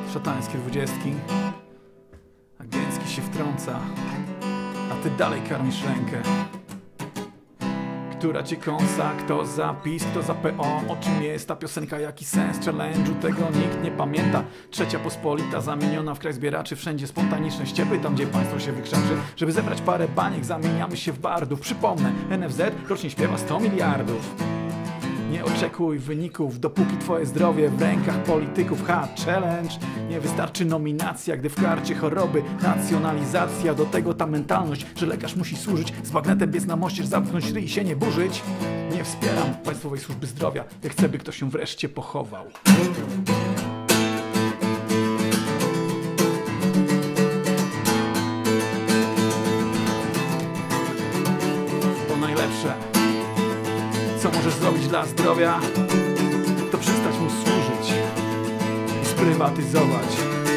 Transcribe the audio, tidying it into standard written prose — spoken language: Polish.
Szatańskie 20, agencki się wtrąca, a ty dalej karmisz rękę. Która cię kąsa, kto za PiS, kto za PO. O czym jest ta piosenka, jaki sens challenge'u? Tego nikt nie pamięta. Trzecia Pospolita zamieniona w kraj zbieraczy. Wszędzie spontaniczne ściepy, tam gdzie państwo się wykrzaczy. Żeby zebrać parę baniek, zamieniamy się w bardów. Przypomnę, NFZ rocznie śpiewa 100 miliardów. Nie oczekuj wyników, dopóki twoje zdrowie w rękach polityków. Challenge. Nie wystarczy nominacja, gdy w karcie choroby nacjonalizacja. Do tego ta mentalność, że lekarz musi służyć. Z bagnetem biec na moścież, zamknąć ryj i się nie burzyć. Nie wspieram państwowej służby zdrowia. Ja chcę, by ktoś ją wreszcie pochował. To najlepsze, co możesz zrobić dla zdrowia, to przestać mu służyć i sprywatyzować.